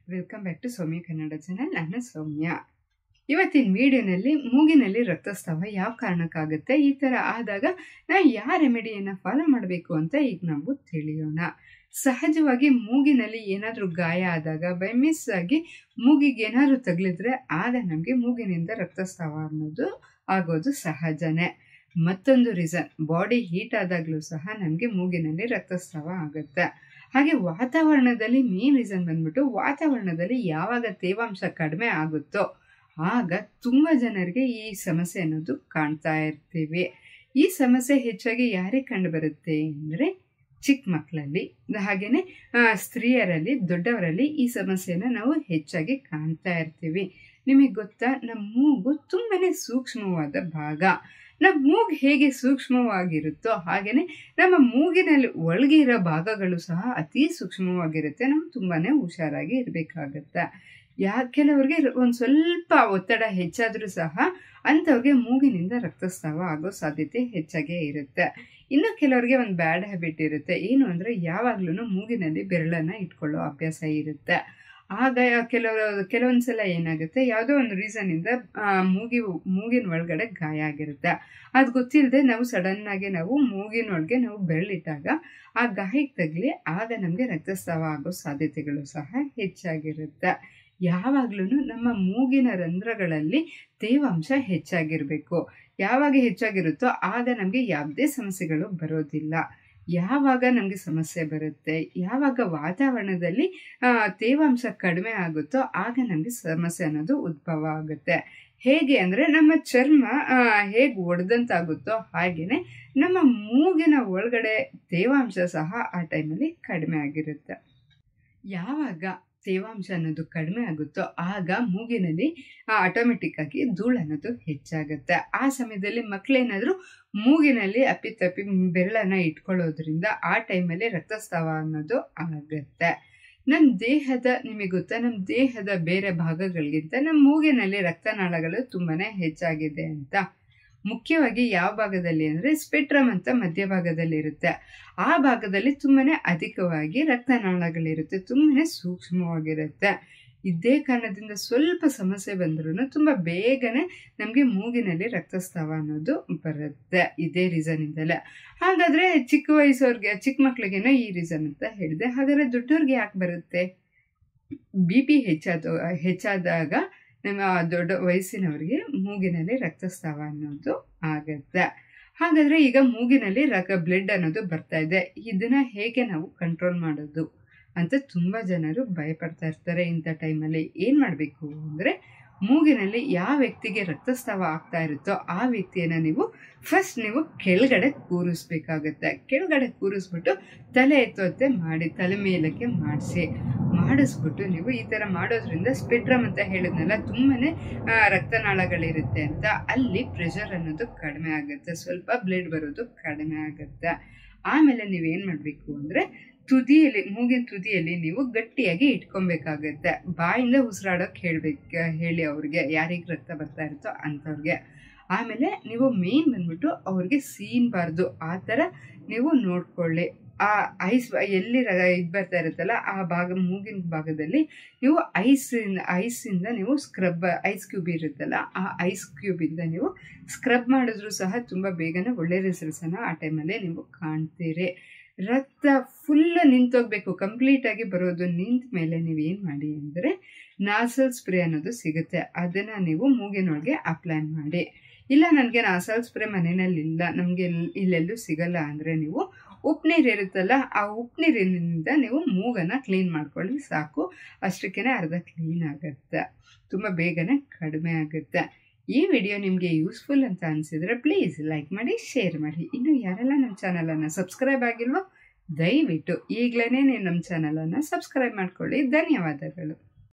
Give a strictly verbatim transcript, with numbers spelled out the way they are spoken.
Welcome back to Soumya Kannada channel. ನಾನು ಸೌಮ್ಯ. ಇವತ್ತಿನ ವಿಡಿಯೋನಲ್ಲಿ ಮೂಗಿನಲ್ಲಿ ರಕ್ತಸ್ರಾವ ಯಾವ ಕಾರಣಕ್ಕಾಗುತ್ತೆ, ಈ ಥರ ಆದಾಗ ನಾವು ಯಾವ ರೆಮಿಡಿಯನ್ನು ಫಾಲೋ ಮಾಡಬೇಕು ಅಂತ ಈಗ ನಾವು ತಿಳಿಯೋಣ. ಸಹಜವಾಗಿ ಮೂಗಿನಲ್ಲಿ ಏನಾದರೂ ಗಾಯ ಆದಾಗ ಬೈ ಮಿಸ್ ಆಗಿ ಮೂಗಿಗೆ ಏನಾದರೂ ತಗಲಿದ್ರೆ ಆಗ ನಮಗೆ ಮೂಗಿನಿಂದ ರಕ್ತಸ್ರಾವ ಅನ್ನೋದು ಆಗೋದು ಸಹಜನೇ. ಮತ್ತೊಂದು ರೀಸನ್, ಬಾಡಿ ಹೀಟ್ ಆದಾಗಲೂ ಸಹ ನಮಗೆ ಮೂಗಿನಲ್ಲಿ ರಕ್ತಸ್ರಾವ ಆಗುತ್ತೆ. ಹಾಗೆ ವಾತಾವರಣದಲ್ಲಿ ಮೇನ್ ರೀಸನ್ ಬಂದ್ಬಿಟ್ಟು, ವಾತಾವರಣದಲ್ಲಿ ಯಾವಾಗ ತೇವಾಂಶ ಕಡಿಮೆ ಆಗುತ್ತೋ ಆಗ ತುಂಬ ಜನರಿಗೆ ಈ ಸಮಸ್ಯೆ ಅನ್ನೋದು ಕಾಣ್ತಾ ಇರ್ತೀವಿ. ಈ ಸಮಸ್ಯೆ ಹೆಚ್ಚಾಗಿ ಯಾರಿಗೆ ಕಂಡು ಬರುತ್ತೆ ಅಂದರೆ ಚಿಕ್ಕ ಮಕ್ಕಳಲ್ಲಿ, ಹಾಗೆಯೇ ಸ್ತ್ರೀಯರಲ್ಲಿ, ದೊಡ್ಡವರಲ್ಲಿ ಈ ಸಮಸ್ಯೆನ ನಾವು ಹೆಚ್ಚಾಗಿ ಕಾಣ್ತಾ ಇರ್ತೀವಿ. ನಿಮಗೆ ಗೊತ್ತಾ, ನಮ್ಮ ಮೂಗು ತುಂಬಾ ಸೂಕ್ಷ್ಮವಾದ ಭಾಗ. ನಮ್ಮ ಮೂಗು ಹೇಗೆ ಸೂಕ್ಷ್ಮವಾಗಿರುತ್ತೋ ಹಾಗೆಯೇ ನಮ್ಮ ಮೂಗಿನಲ್ಲಿ ಒಳಗೆ ಇರೋ ಭಾಗಗಳು ಸಹ ಅತಿ ಸೂಕ್ಷ್ಮವಾಗಿರುತ್ತೆ. ನಾವು ತುಂಬಾ ಹುಷಾರಾಗಿ ಇರಬೇಕಾಗತ್ತೆ. ಯಾ ಕೆಲವ್ರಿಗೆ ಒಂದು ಸ್ವಲ್ಪ ಒತ್ತಡ ಹೆಚ್ಚಾದರೂ ಸಹ ಅಂಥವ್ರಿಗೆ ಮೂಗಿನಿಂದ ರಕ್ತಸ್ರಾವ ಆಗೋ ಸಾಧ್ಯತೆ ಹೆಚ್ಚಾಗೇ ಇರುತ್ತೆ. ಇನ್ನು ಕೆಲವರಿಗೆ ಒಂದು ಬ್ಯಾಡ್ ಹ್ಯಾಬಿಟ್ ಇರುತ್ತೆ, ಏನು ಅಂದರೆ ಯಾವಾಗಲೂ ಮೂಗಿನಲ್ಲಿ ಬೆರಳನ್ನು ಇಟ್ಕೊಳ್ಳೋ ಅಭ್ಯಾಸ ಇರುತ್ತೆ. ಆಗ ಕೆಲವರು ಕೆಲವೊಂದು ಸಲ ಏನಾಗುತ್ತೆ, ಯಾವುದೋ ಒಂದು ರೀಸನ್ನಿಂದ ಮೂಗಿ ಮೂಗಿನ ಒಳಗಡೆ ಗಾಯ ಆಗಿರುತ್ತೆ. ಅದು ಗೊತ್ತಿಲ್ಲದೆ ನಾವು ಸಡನ್ನಾಗಿ ನಾವು ಮೂಗಿನೊಳಗೆ ನಾವು ಬೆರಳಿಟ್ಟಾಗ ಆ ಗಾಯಕ್ಕೆ ತಗಲಿ ಆಗ ನಮಗೆ ರಕ್ತಸ್ರಾವ ಆಗೋ ಸಾಧ್ಯತೆಗಳು ಸಹ ಹೆಚ್ಚಾಗಿರುತ್ತೆ. ಯಾವಾಗಲೂ ನಮ್ಮ ಮೂಗಿನ ರಂಧ್ರಗಳಲ್ಲಿ ತೇವಾಂಶ ಹೆಚ್ಚಾಗಿರಬೇಕು. ಯಾವಾಗ ಹೆಚ್ಚಾಗಿರುತ್ತೋ ಆಗ ನಮಗೆ ಯಾವುದೇ ಸಮಸ್ಯೆಗಳು ಬರೋದಿಲ್ಲ. ಯಾವಾಗ ನಮಗೆ ಸಮಸ್ಯೆ ಬರುತ್ತೆ, ಯಾವಾಗ ವಾತಾವರಣದಲ್ಲಿ ತೇವಾಂಶ ಕಡಿಮೆ ಆಗುತ್ತೋ ಆಗ ನಮಗೆ ಸಮಸ್ಯೆ ಅನ್ನೋದು ಉದ್ಭವ ಆಗುತ್ತೆ. ಹೇಗೆ ಅಂದರೆ, ನಮ್ಮ ಚರ್ಮ ಹೇಗೆ ಒಡೆದಂತಾಗುತ್ತೋ ಹಾಗೆಯೇ ನಮ್ಮ ಮೂಗಿನ ಒಳಗಡೆ ತೇವಾಂಶ ಸಹ ಆ ಟೈಮಲ್ಲಿ ಕಡಿಮೆ ಆಗಿರುತ್ತೆ. ಯಾವಾಗ ತೇವಾಂಶ ಅನ್ನೋದು ಕಡಿಮೆ ಆಗುತ್ತೋ ಆಗ ಮೂಗಿನಲ್ಲಿ ಆಟೋಮೆಟಿಕ್ ಆಗಿ ಧೂಳು ಅನ್ನೋದು ಹೆಚ್ಚಾಗುತ್ತೆ. ಆ ಸಮಯದಲ್ಲಿ ಮಕ್ಕಳೇನಾದರೂ ಮೂಗಿನಲ್ಲಿ ಅಪ್ಪಿತಪ್ಪಿ ಬೆರಳನ್ನು ಇಟ್ಕೊಳ್ಳೋದ್ರಿಂದ ಆ ಟೈಮಲ್ಲಿ ರಕ್ತಸ್ರಾವ ಅನ್ನೋದು ಆಗುತ್ತೆ. ನಮ್ಮ ದೇಹದ ನಿಮಗೆ ಗೊತ್ತಾ, ನಮ್ಮ ದೇಹದ ಬೇರೆ ಭಾಗಗಳಿಗಿಂತ ನಮ್ಮ ಮೂಗಿನಲ್ಲಿ ರಕ್ತನಾಳಗಳು ತುಂಬಾ ಹೆಚ್ಚಾಗಿದೆ ಅಂತ. ಮುಖ್ಯವಾಗಿ ಯಾವ ಭಾಗದಲ್ಲಿ ಅಂದರೆ ಸ್ಪೆಕ್ಟ್ರಮ್ ಅಂತ ಮಧ್ಯಭಾಗದಲ್ಲಿ ಇರುತ್ತೆ. ಆ ಭಾಗದಲ್ಲಿ ತುಂಬಾ ಅಧಿಕವಾಗಿ ರಕ್ತನಾಳಗಳಿರುತ್ತೆ, ತುಂಬಾ ಸೂಕ್ಷ್ಮವಾಗಿರುತ್ತೆ. ಇದೇ ಕಾರಣದಿಂದ ಸ್ವಲ್ಪ ಸಮಸ್ಯೆ ಬಂದ್ರೂ ತುಂಬ ಬೇಗನೆ ನಮಗೆ ಮೂಗಿನಲ್ಲಿ ರಕ್ತಸ್ರಾವ ಅನ್ನೋದು ಬರುತ್ತೆ. ಇದೇ ರೀಸನ್ನಿಂದಲೇ. ಹಾಗಾದರೆ ಚಿಕ್ಕ ವಯಸ್ಸವ್ರಿಗೆ, ಚಿಕ್ಕ ಮಕ್ಳಿಗೇನೋ ಈ ರೀಸನ್ ಅಂತ ಹೇಳಿದೆ. ಹಾಗಾದರೆ ದೊಡ್ಡವ್ರಿಗೆ ಯಾಕೆ ಬರುತ್ತೆ? ಬಿ ಪಿ ಹೆಚ್ಚಾದ ಹೆಚ್ಚಾದಾಗ ನಮ್ಮ ದೊಡ್ಡ ವಯಸ್ಸಿನವರಿಗೆ ಮೂಗಿನಲ್ಲಿ ರಕ್ತಸ್ರಾವ ಅನ್ನೋದು ಆಗುತ್ತೆ. ಹಾಗಾದರೆ ಈಗ ಮೂಗಿನಲ್ಲಿ ರಕ್ತ ಬ್ಲಡ್ ಅನ್ನೋದು ಬರ್ತಾ ಇದೆ, ಇದನ್ನು ಹೇಗೆ ನಾವು ಕಂಟ್ರೋಲ್ ಮಾಡೋದು ಅಂತ ತುಂಬ ಜನರು ಭಯಪಡ್ತಾ ಇರ್ತಾರೆ. ಇಂಥ ಟೈಮಲ್ಲಿ ಏನು ಮಾಡಬೇಕು ಅಂದರೆ, ಮೂಗಿನಲ್ಲಿ ಯಾವ ವ್ಯಕ್ತಿಗೆ ರಕ್ತಸ್ರಾವ ಆಗ್ತಾ ಇರುತ್ತೋ ಆ ವ್ಯಕ್ತಿಯನ್ನು ನೀವು ಫಸ್ಟ್ ನೀವು ಕೆಳಗಡೆ ಕೂರಿಸ್ಬೇಕಾಗತ್ತೆ. ಕೆಳಗಡೆ ಕೂರಿಸ್ಬಿಟ್ಟು ತಲೆ ಎತ್ತುವಂತೆ ಮಾಡಿ, ತಲೆ ಮೇಲಕ್ಕೆ ಮಾಡಿಸಿ ಮಾಡಿಸ್ಬಿಟ್ಟು ನೀವು ಈ ಥರ ಮಾಡೋದ್ರಿಂದ ಸ್ಪೆಕ್ಟ್ರಮ್ ಅಂತ ಹೇಳಿದ್ನಲ್ಲ, ತುಂಬಾ ರಕ್ತನಾಳಗಳಿರುತ್ತೆ ಅಂತ, ಅಲ್ಲಿ ಪ್ರೆಷರ್ ಅನ್ನೋದು ಕಡಿಮೆ ಆಗುತ್ತೆ, ಸ್ವಲ್ಪ ಬ್ಲಡ್ ಬರೋದು ಕಡಿಮೆ ಆಗುತ್ತೆ. ಆಮೇಲೆ ನೀವೇನು ಮಾಡಬೇಕು ಅಂದರೆ, ತುದಿಯಲ್ಲಿ, ಮೂಗಿನ ತುದಿಯಲ್ಲಿ ನೀವು ಗಟ್ಟಿಯಾಗಿ ಇಟ್ಕೊಬೇಕಾಗತ್ತೆ. ಬಾಯಿಂದ ಉಸಿರಾಡೋಕೆ ಹೇಳ್ಬೇಕು ಹೇಳಿ ಅವ್ರಿಗೆ, ಯಾರಿಗೆ ರಕ್ತ ಬರ್ತಾ ಇರುತ್ತೋ ಅಂಥವ್ರಿಗೆ. ಆಮೇಲೆ ನೀವು ಮೇನ್ ಬಂದ್ಬಿಟ್ಟು ಅವ್ರಿಗೆ ಸೀನ್ಬಾರ್ದು ಆ ಥರ ನೀವು ನೋಡ್ಕೊಳ್ಳಿ. ಆ ಐಸ್ ಎಲ್ಲಿ ಇದು ಬರ್ತಾ ಇರುತ್ತಲ್ಲ ಆ ಭಾಗ, ಮೂಗಿನ ಭಾಗದಲ್ಲಿ ನೀವು ಐಸಿಂದ ಐಸಿಂದ ನೀವು ಸ್ಕ್ರಬ್, ಐಸ್ ಕ್ಯೂಬ್ ಇರುತ್ತಲ್ಲ ಆ ಐಸ್ ಕ್ಯೂಬಿಂದ ನೀವು ಸ್ಕ್ರಬ್ ಮಾಡಿದ್ರೂ ಸಹ ತುಂಬ ಬೇಗನೆ ಒಳ್ಳೆ ರಿಸಲ್ಟ್ಸನ್ನು ಆ ಟೈಮಲ್ಲಿ ನೀವು ಕಾಣ್ತೀರಿ. ರಕ್ತ ಫುಲ್ ನಿಂತೋಗ್ಬೇಕು, ಕಂಪ್ಲೀಟಾಗಿ ಬರೋದು ನಿಂತ ಮೇಲೆ ನೀವೇನು ಮಾಡಿ ಅಂದರೆ, ನಾಸಲ್ ಸ್ಪ್ರೇ ಅನ್ನೋದು ಸಿಗುತ್ತೆ, ಅದನ್ನು ನೀವು ಮೂಗಿನೊಳಗೆ ಅಪ್ಲೈ ಮಾಡಿ. ಇಲ್ಲ ನನಗೆ ನಾಸಲ್ ಸ್ಪ್ರೇ ಮನೆಯಲ್ಲಿ ಇಲ್ಲ, ನಮಗೆ ಇಲ್ಲೆಲ್ಲೂ ಸಿಗಲ್ಲ ಅಂದರೆ ನೀವು ಉಪ್ಪು ನೀರು ಇರುತ್ತಲ್ಲ ಆ ಉಪ್ಪು ನೀರಿನಿಂದ ನೀವು ಮೂಗನ್ನು ಕ್ಲೀನ್ ಮಾಡ್ಕೊಳ್ಳಿ ಸಾಕು. ಅಷ್ಟಕ್ಕೇ ಅರ್ಧ ಕ್ಲೀನ್ ಆಗುತ್ತೆ, ತುಂಬ ಬೇಗನೆ ಕಡಿಮೆ ಆಗುತ್ತೆ. ಈ ವಿಡಿಯೋ ನಿಮಗೆ ಯೂಸ್ಫುಲ್ ಅಂತ ಅನಿಸಿದರೆ ಪ್ಲೀಸ್ ಲೈಕ್ ಮಾಡಿ, ಶೇರ್ ಮಾಡಿ. ಇನ್ನು ಯಾರೆಲ್ಲ ನಮ್ಮ ಚಾನಲನ್ನು ಸಬ್ಸ್ಕ್ರೈಬ್ ಆಗಿಲ್ವೋ ದಯವಿಟ್ಟು ಈಗಲೇ ನೀವು ನಮ್ಮ ಚಾನಲನ್ನು ಸಬ್ಸ್ಕ್ರೈಬ್ ಮಾಡ್ಕೊಳ್ಳಿ. ಧನ್ಯವಾದಗಳು.